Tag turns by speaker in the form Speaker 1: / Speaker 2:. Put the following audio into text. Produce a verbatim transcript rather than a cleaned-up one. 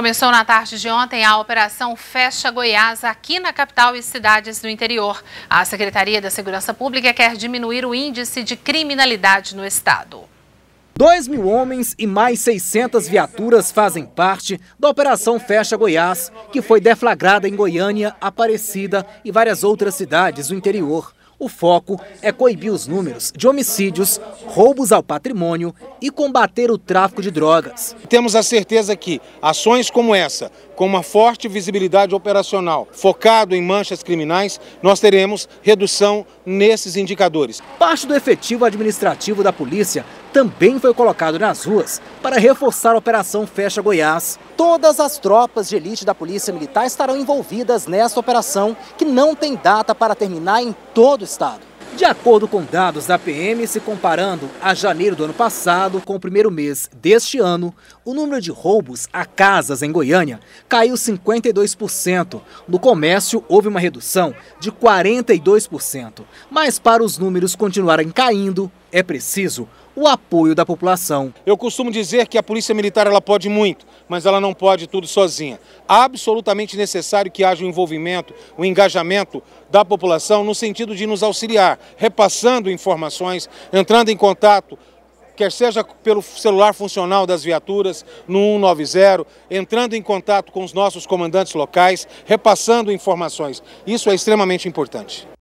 Speaker 1: Começou na tarde de ontem a Operação Fecha Goiás aqui na capital e cidades do interior. A Secretaria da Segurança Pública quer diminuir o índice de criminalidade no estado.
Speaker 2: Dois mil homens e mais seiscentas viaturas fazem parte da Operação Fecha Goiás, que foi deflagrada em Goiânia, Aparecida e várias outras cidades do interior. O foco é coibir os números de homicídios, roubos ao patrimônio e combater o tráfico de drogas.
Speaker 3: Temos a certeza que ações como essa, com uma forte visibilidade operacional, focado em manchas criminais, nós teremos redução nesses indicadores.
Speaker 2: Parte do efetivo administrativo da polícia também foi colocado nas ruas para reforçar a Operação Fecha Goiás. Todas as tropas de elite da Polícia Militar estarão envolvidas nesta operação, que não tem data para terminar em todo o estado. De acordo com dados da P M, se comparando a janeiro do ano passado com o primeiro mês deste ano, o número de roubos a casas em Goiânia caiu cinquenta e dois por cento. No comércio, houve uma redução de quarenta e dois por cento. Mas para os números continuarem caindo, é preciso o apoio da população.
Speaker 3: Eu costumo dizer que a Polícia Militar ela pode muito, mas ela não pode tudo sozinha. Absolutamente necessário que haja o envolvimento, o engajamento da população no sentido de nos auxiliar, repassando informações, entrando em contato, quer seja pelo celular funcional das viaturas, no cento e noventa, entrando em contato com os nossos comandantes locais, repassando informações. Isso é extremamente importante.